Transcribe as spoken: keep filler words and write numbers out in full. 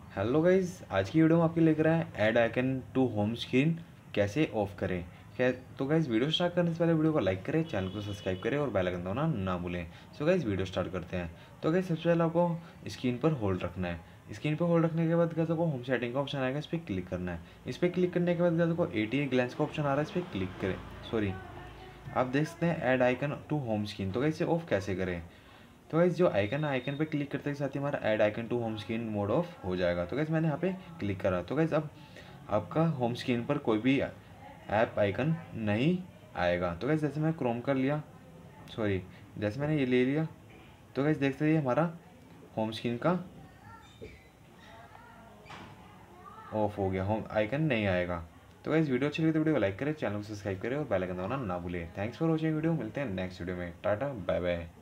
Hello guys, आज की video में आपके लेकर आए add icon to home screen कैसे ऑफ करें। खैर तो गाइज वीडियो स्टार्ट करने से पहले वीडियो को लाइक करें, चैनल को सब्सक्राइब करें और बेल आइकन दबाना ना भूलें। सो गाइज वीडियो स्टार्ट करते हैं। तो गाइज सबसे पहले आपको स्क्रीन पर होल्ड रखना है। स्क्रीन पर होल्ड रखने के बाद क्या आपको होम सेटिंग का ऑप्शन आएगा, इस पर क्लिक करना है। इस पर क्लिक करने के बाद क्या आपको ए टी ए ग्लैंस का ऑप्शन आ रहा है, इस पर क्लिक करें। सॉरी, आप देख सकते हैं add icon to home screen. तो गाइज इसे ऑफ कैसे करें। तो गाइस जो आइकन है, आइकन पे क्लिक करते के साथ ही हमारा add icon to home screen mode off हो जाएगा। तो गाइस मैंने यहाँ पे क्लिक करा। तो गाइस अब आपका होम स्क्रीन पर कोई भी ऐप आइकन नहीं आएगा। तो गाइस जैसे मैं क्रोम कर लिया, सॉरी जैसे मैंने ये ले लिया, तो गाइस देखते ही हमारा होम स्क्रीन का ऑफ हो गया, होम आइकन नहीं आएगा। तो गाइस वीडियो अच्छी लगी तो वीडियो को लाइक करें, चैनल को सब्सक्राइब करें और बेल आइकन दबाना ना भूलें। थैंक्स फॉर वॉचिंग वीडियो, मिलते हैं नेक्स्ट वीडियो में। टाटा बाय बाय।